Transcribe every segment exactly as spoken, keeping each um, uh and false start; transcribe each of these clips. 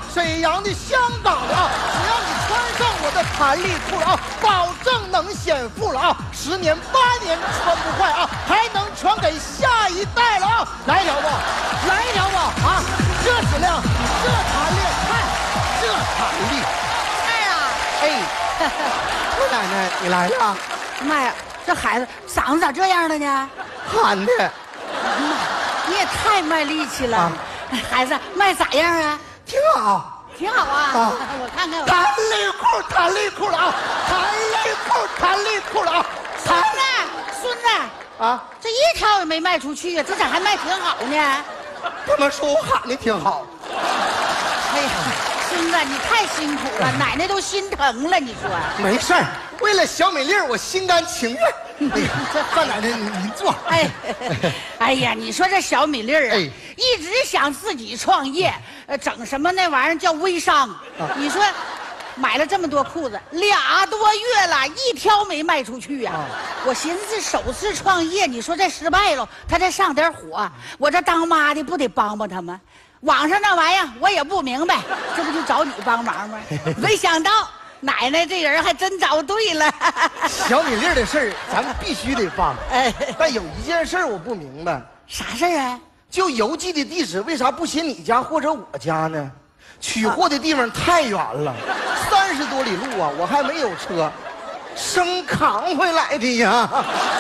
沈阳的、香港的啊，只要你穿上我的弹力裤了啊，保证能显富了啊，十年八年穿不坏啊，还能传给下一代了啊！来一条不？来一条不？啊，这质量，这弹力，看这弹力。 哎呀， 哎，姑奶奶，你来了。 妈呀，这孩子嗓子咋这样了呢？ 喊的。 妈，你也太卖力气了。啊、孩子卖咋样啊？ 挺好， 挺好啊。啊我看看我。 弹力裤，弹力裤了啊！弹力裤，弹力裤了啊！ 孙子，孙子啊， 这一条也没卖出去呀，这咋还卖挺好呢？ 他们说我喊的挺好。 哎呀，孙子，你太辛苦了，奶奶都心疼了。你说？ 没事儿，为了小美丽我心甘情愿。哎呀，这范奶奶，您您坐。 哎，哎呀，你说这小米粒儿啊，哎、一直想自己创业，呃，整什么那玩意儿叫微商。啊、你说，买了这么多裤子，俩多月了，一条没卖出去呀、啊。啊、我寻思首次创业，你说这失败了，他再上点火，我这当妈的不得帮帮他们？网上那玩意儿我也不明白，这不就找你帮忙吗？没想到。奶奶这人还真找对了。 小米粒的事儿，咱们必须得帮。哎，但有一件事我不明白， 啥事儿啊？ 就邮寄的地址为啥不写你家或者我家呢？取货的地方太远了，三十多里路啊，我还没有车，生扛回来的呀。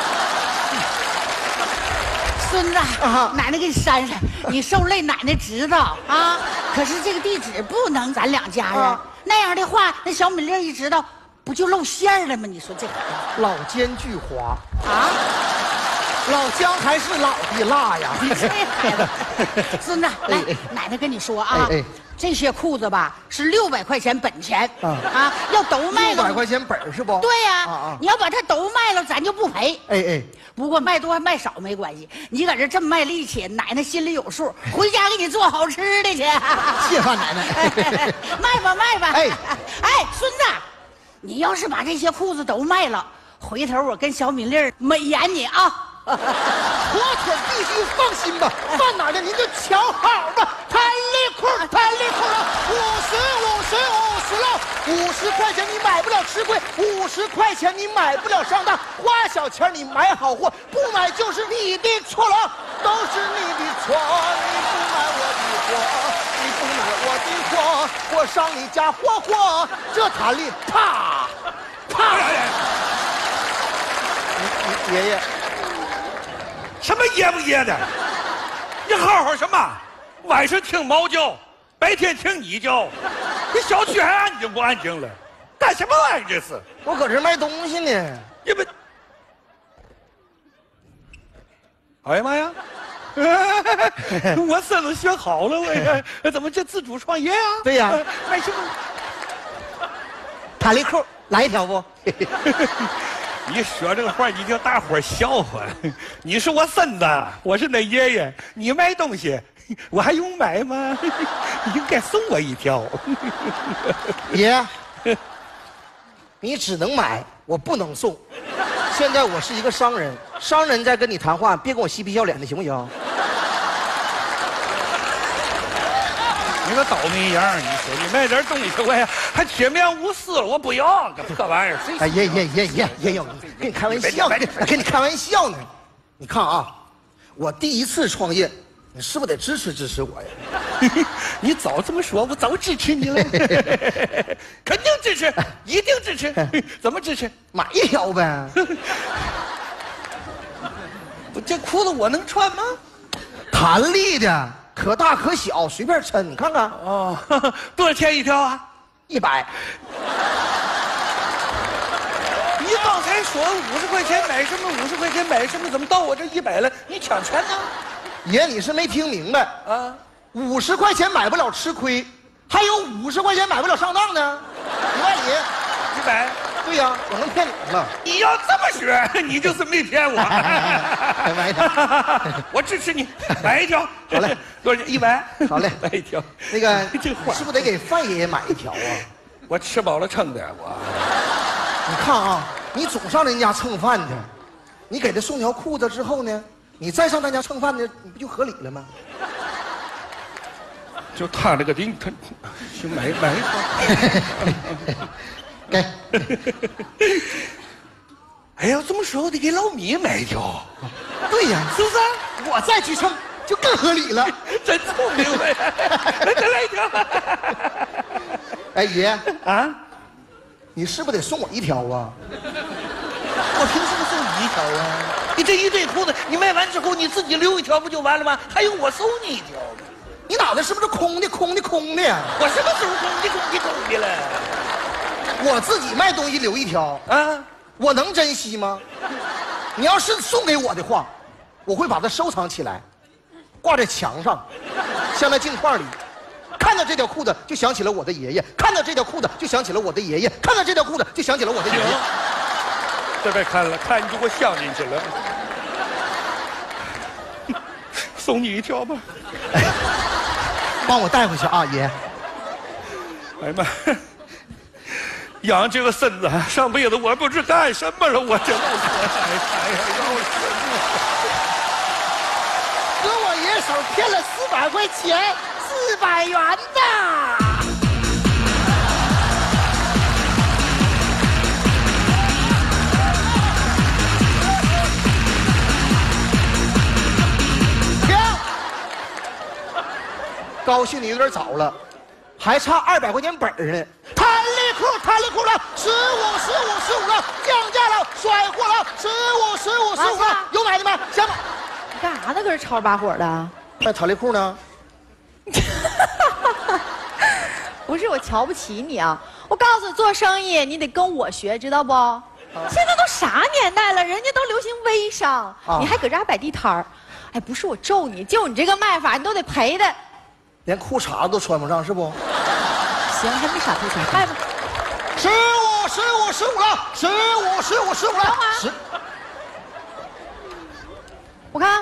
孙子，啊、奶奶给你删删，你受累，奶奶知道啊。可是这个地址不能咱两家人。啊那样的话，那小米粒一知道，不就露馅了吗？你说这老奸巨猾啊！老姜还是老的辣呀！ 你这孩子，孙子，来，哎、奶奶跟你说啊，哎哎这些裤子吧是六百块钱本钱啊啊，要都卖了六百块钱本是不？ 对呀、啊，啊、你要把它都卖了，咱就不赔。哎哎，不过卖多还卖少没关系，你搁这这么卖力气，奶奶心里有数，回家给你做好吃的去。 谢范奶奶， 哎、卖吧卖吧。哎哎，孙子，你要是把这些裤子都卖了，回头我跟小米粒美颜你啊。 火腿必须放心吧，范奶奶您就瞧好吧，弹力裤，弹力裤了，五十五十五十了，五十块钱你买不了吃亏，五十块钱你买不了上当，花小钱你买好货，不买就是你的错了，都是你的错，你不买我的货，你不买我的货，我上你家霍霍，这弹力啪啪，爷爷。 什么噎不噎的？你好好什么？晚上听猫叫，白天听你叫，这小区还安静不安静了？干什么玩意儿这是？ 我搁这卖东西呢。 你们，哎呀妈呀！我孙子学好了，我怎么这自主创业啊？ 对呀、啊， 卖什么？ 弹力裤来一条不？ 你说这个话，你叫大伙笑话。你是我孙子，我是那爷爷。你卖东西，我还用买吗？你应该送我一条。 爷，你只能买，我不能送。现在我是一个商人，商人在跟你谈话，别跟我嬉皮笑脸的，行不行？ 你个倒霉样，你说你卖点东西我呀，还铁面无私了，我不要这破玩意儿。 哎，爷爷爷爷爷爷，跟你开玩笑呢，跟你开玩笑呢。你看啊，我第一次创业，你是不是得支持支持我呀？ 你早这么说，我早支持你了。肯定支持，一定支持。怎么支持？ 买一条呗。 不，这裤子我能穿吗？ 弹力的。可大可小，随便抻，你看看哦，多少钱一条啊？ 一百。 你刚才说五十块钱买什么？五十块钱买什么？怎么到我这一百了？你抢钱呢？ 爷，你是没听明白啊？五十块钱买不了吃亏，还有五十块钱买不了上当呢。你看你， 一百。 对呀、啊，我能骗你吗？ 你要这么学，你就是没骗我。 买一条， 我支持你，买一条。 好嘞， 多少钱？一百。 好嘞， 买一条。 那个，这是不是得给范爷爷买一条啊？ 我吃饱了撑的，我。 你看啊，你总上人家蹭饭去，你给他送条裤子之后呢，你再上他家蹭饭呢，你不就合理了吗？ 就他这个顶，他行买买一套。 给。 哎呀，这么说我得给老米买一条。 对呀， 是不是？ 我再去称就更合理了。 真聪明呗！再来一条。 哎，爷啊， 你是不是得送我一条啊？ 我凭什么送你一条啊？你这一对裤子，你卖完之后你自己留一条不就完了吗？还用我送你一条吗？ 你脑袋是不是空的空的空的呀？ 我什么时候空的空的空的了？ 我自己卖东西留一条啊，我能珍惜吗？你要是送给我的话，我会把它收藏起来，挂在墙上，镶在镜框里。看到这条裤子就想起了我的爷爷，看到这条裤子就想起了我的爷爷，看到这条裤子就想起了我的爷爷。 这别看了，看你就给我镶进去了。送你一条吧。 哎，帮我带回去啊，爷。 哎呀妈！养这个孙子，上辈子我不知干什么了，我这老死哎呀，要死！ 搁我爷手骗了四百块钱，四百元呐！停！高兴的有点早了，还差二百块钱本儿呢。弹力裤，弹力裤了，十五，十五，十五了，降价了，甩货了，十五，十五，十五了，有买的吗？想买？ 你干啥呢？搁这吵着把火的？ 卖弹力裤呢？ 不是我瞧不起你啊！我告诉你，做生意你得跟我学，知道不？啊、现在都啥年代了，人家都流行微商，啊、你还搁这儿摆地摊儿。哎，不是我咒你，就你这个卖法，你都得赔的。 连裤衩子都穿不上，是不？ 行，还没啥赔钱，卖吧。 十五，十五，十五了，十五，十五，十五了。 等会儿，十。我看。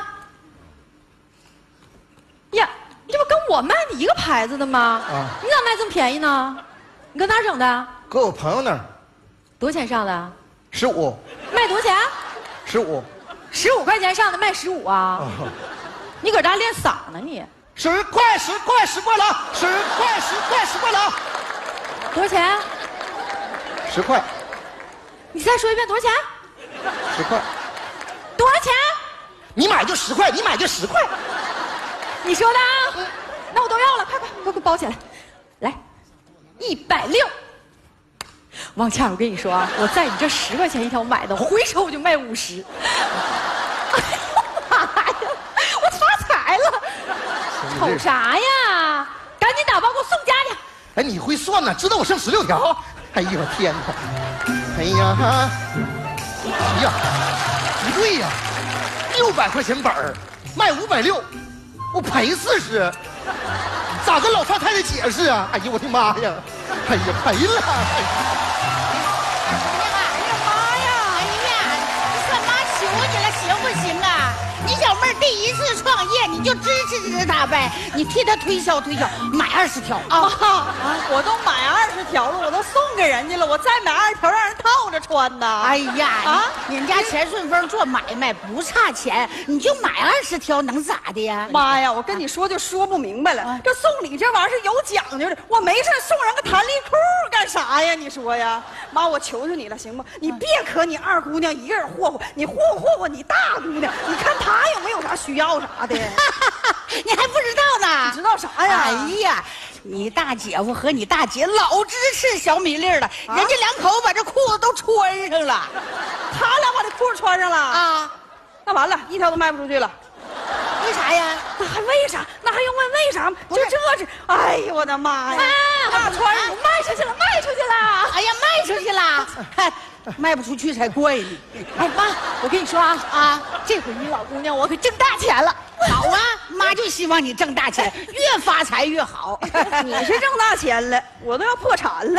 呀，你这不跟我卖的一个牌子的吗？啊！你咋卖这么便宜呢？你搁哪儿整的？ 搁我朋友那儿。 多少钱上的？ 十五。 卖多少钱？ 十五。 十五块钱上的卖十五啊？啊你搁这练嗓呢你？ 十块，十块，十块了啊！十块，十块，十块了啊！ 多少钱？ 十块。 你再说一遍多少钱？ 十块。 多少钱？ 你买就十块，你买就十块。 你说的啊？嗯、那我都要了，快快快给我包起来，来，一百六。王倩，我跟你说啊，我在你这十块钱一条买的，回手我就卖五十。哎呦妈呀，我发财了！瞅啥呀？赶紧打包给我送家去。 哎，你会算呢？知道我剩十六条？哎呦我天哪！哎呀，哎呀，不对呀，六百块钱本儿卖五百六。我赔四十，咋跟老太太解释啊？哎呀，我的妈呀！哎呀，赔了！哎呀妈呀！哎呀，你干嘛求你了，行不行啊？你小妹儿第一次创业，你就支持支持她呗，你替她推销推销，买二十条啊！ 啊，我都买二十条了，我都送给人家了，我再买二十条让人套着穿呢。 哎呀，啊，你们家钱顺风做买卖不差钱，你就买二十条能咋的呀？ 妈呀，我跟你说就说不明白了，啊、这送礼这玩意儿是有讲究的，我没事送人个弹力裤干啥呀？你说呀，妈，我求求你了，行不？你别可你二姑娘一个人霍霍，你霍霍霍霍你大姑娘，你看她有没有啥需要啥的？ 你还不知道呢？ 你知道啥呀？ 哎呀，你大姐夫和你大姐老支持小米粒了，啊、人家两口子把这裤子都穿上了， 他俩把这裤子穿上了啊，那完了，一条都卖不出去了。 为啥呀？ 那还为啥？那还用问为啥吗？就这是，哎呦我的妈呀！ 妈， 那穿上卖出去了，卖出去了！ 哎呀，卖出去了，嗨，卖不出去才怪呢！ 哎妈，我跟你说啊啊，这回你老姑娘我可挣大钱了。 好啊，妈就希望你挣大钱，越发财越好。 你是挣大钱了，我都要破产了。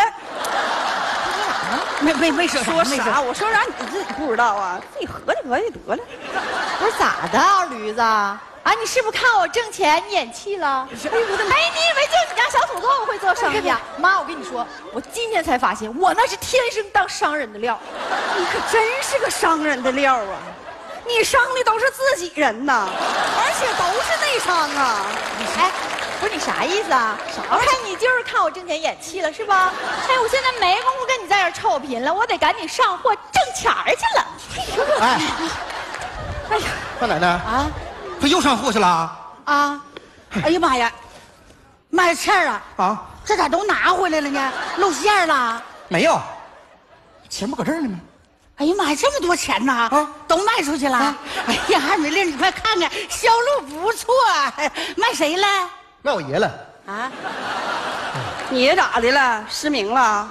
没没没说说啥？我说啥你自己不知道啊？自己合计合计得了。 不是咋的，驴子啊？你是不是看我挣钱你眼气了？哎，我的，哎，你以为就你家小土豆腐会做生意啊？妈，我跟你说，我今天才发现，我那是天生当商人的料。 你可真是个商人的料啊！你伤的都是自己人呐，而且都是内伤啊！ 哎， 不是你啥意思啊？啥？我看你就是看我挣钱眼气了是吧？哎，我现在没工夫跟你在这儿臭贫了，我得赶紧上货挣钱儿去了。 哎， 哎呀， 范奶奶啊他又上货去了啊？ 啊！哎呀妈呀，卖钱儿啊！ 啊， 这咋都拿回来了呢？露馅了？ 没有，钱不搁这儿呢吗？ 哎呀妈呀，这么多钱呐！ 啊， 都卖出去了。 啊、 哎呀，二美丽，你快看看，销路不错。卖谁了？ 卖我爷了。 啊？ 你爷咋的了？失明了？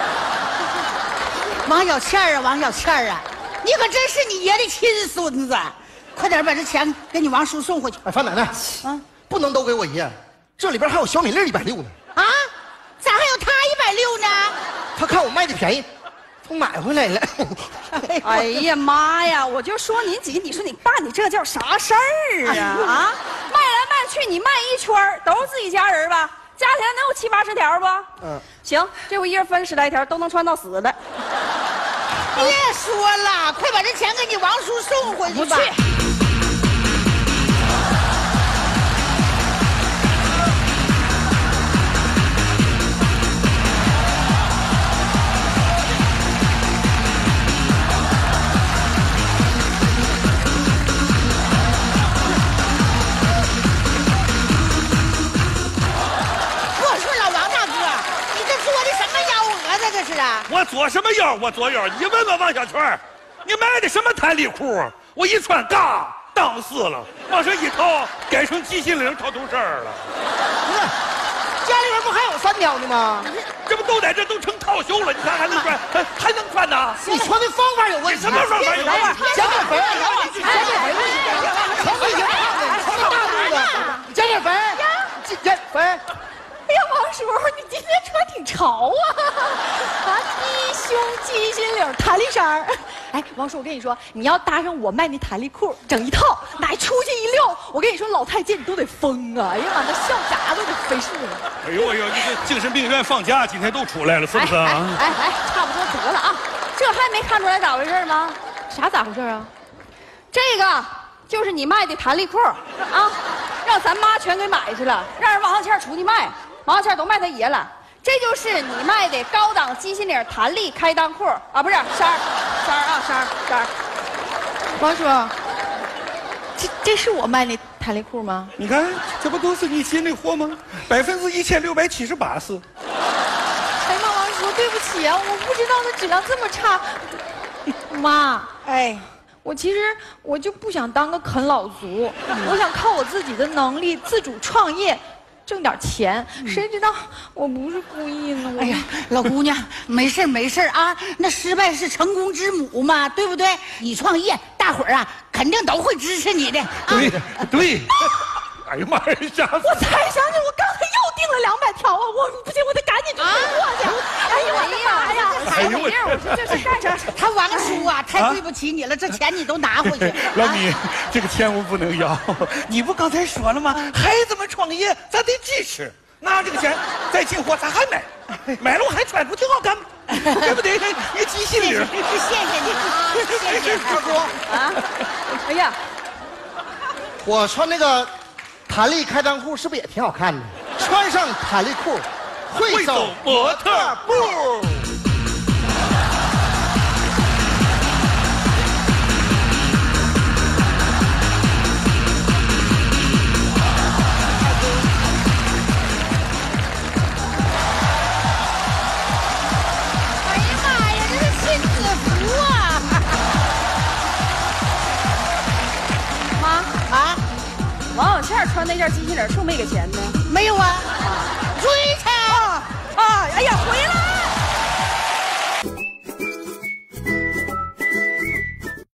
王小倩儿啊，王小倩儿啊，你可真是你爷的亲孙子！快点把这钱给你王叔送回去。 哎，范奶奶，啊，不能都给我爷，这里边还有小米粒一百六呢。 啊？咋还有他一百六呢？ 他看我卖的便宜。都买回来了， 哎呀妈呀！我就说您几个，你说你爸你这叫啥事儿啊？啊，卖来卖去你卖一圈都是自己家人吧？加起来能有七八十条不？嗯，行，这我一人分十来条，都能穿到死的。 别说了，快把这钱给你王叔送回去吧。 我做什么妖？我做妖！你问问王小泉，你买的什么弹力裤？我一穿，嘎，当死了，往上一套，改成鸡心领套头绳了。 不是，家里边不还有三条呢吗？ 这不都在这都成套袖了？你看还能穿，还还能穿呢？ 你穿的方法有问题。 什么方法有问题？ 减点肥，减点肥，成肥型胖的，你穿大肚子，减点肥，减肥。 哎呀，王叔，你今天穿挺潮啊！啊，低胸鸡心领弹力衫儿。哎，王叔，我跟你说，你要搭上我卖那弹力裤，整一套，拿出去一溜，我跟你说，老太监你都得疯啊！哎呀妈，那笑闸都得飞竖了。 哎呦哎呦，你这精神病院放假今天都出来了，是不是？ 哎哎哎，差不多得了啊！ 这还没看出来咋回事吗？ 啥咋回事啊？ 这个就是你卖的弹力裤啊，让咱妈全给买去了，让人王小倩出去卖。王小倩都卖他爷了，这就是你卖的高档鸡心领弹力开裆裤啊，不是衫儿，衫儿啊衫儿衫儿。 王叔，这这是我卖那弹力裤吗？ 你看，这不都是你进的货吗？百分之一千六百七十八是。 哎妈，王叔，对不起啊，我不知道它质量这么差。妈， 哎， 我其实我就不想当个啃老族，我想靠我自己的能力自主创业。挣点钱，谁知道我不是故意呢？ 哎呀，老姑娘，没事没事啊，那失败是成功之母嘛，对不对？你创业，大伙儿啊肯定都会支持你的。 对对。哎呀妈呀！ 我才想起我刚才又订了两百条啊！我不行，我得赶紧去退货去。哎呀我的妈呀！ 哎呦我我说这是干啥？ 他王叔啊，太对不起你了，这钱你都拿回去。 老米，这个钱我不能要。你不刚才说了吗？孩子们创业，咱得支持。拿这个钱再进货，咱还买，买了我还穿，不挺好看吗？对不对？一鸡心领。 谢谢你啊，谢谢二姑啊。 哎呀， 我穿那个弹力开裆裤是不是也挺好看的？穿上弹力裤，会走模特步。 哎呀妈呀，这是亲子服啊！ 妈啊， 王小倩穿那件鸡心领是不是没给钱呢？ 没有啊，追他啊啊！哎呀，回来！